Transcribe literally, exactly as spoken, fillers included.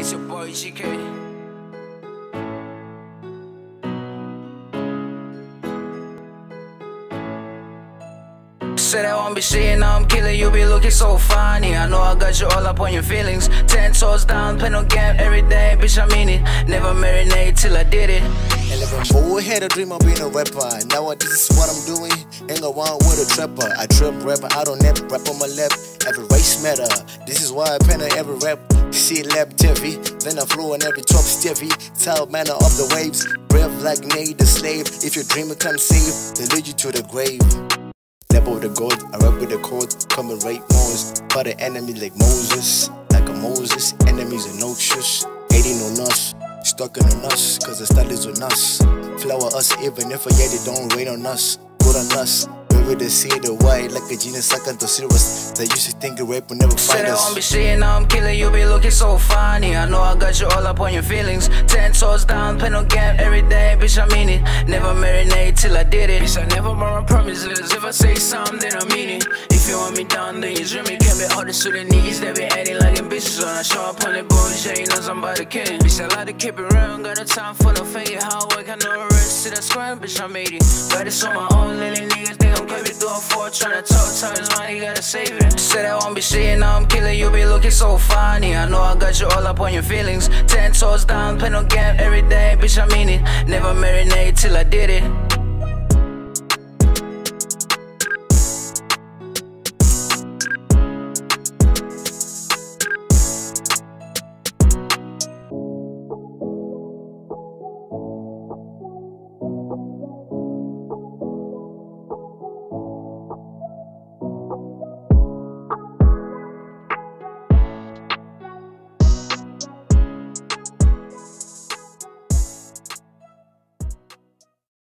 It's your boy G K. Said I won't be shit, now I'm killing, you be looking so funny. I know I got you all up on your feelings. Ten toes down, pen on gap every day, bitch I mean it. Never marinate till I did it. eleven boy had a dream of being a rapper. Now this is what I'm doing. Ain't go on with a trapper. I trip rapper, I don't never rap on my lap. Every race matter. This is why I pen on every rap. See lap Jeffy, then I flow on every top stiffy. Tell manner of the waves. Brave like Nate the slave. If your dreamer can't save, they lead you to the grave. Level with the gold, I rap with the code. Come and rape Moses. But the enemy like Moses. Like a Moses, enemies are noxious. Hating on us. Stuck in on us, cause the studies on us. Flower us even if yeah, they don't rain on us. Good on us. We they see the white like a genius second to serious. They used to think a rape will never find Said I us. won't be shit, now I'm killing, you be looking so funny. I know I got you all up on your feelings. Ten toes down, pen on gap every day, bitch I mean it. Never marinate till I did it. Bitch I never borrow promises, if I say something then I mean it. If you want me down then you dream me. Can't be all the Sudanese, they be acting like them bitches. When I show up on the bullshit, you know somebody kidding. Bitch I like to keep it real, got no time for no fake hard work, I know rest to the square, bitch I made it. Got this on my own, little niggas, they gon' keep it doing for it. Tryna talk, tell his money, gotta save it. Said I won't be shit, now I'm killing, you be looking so funny. I know I got you all up on your feelings. Ten toes down, pen on gap every day, bitch I mean it. Never marinate till I did it.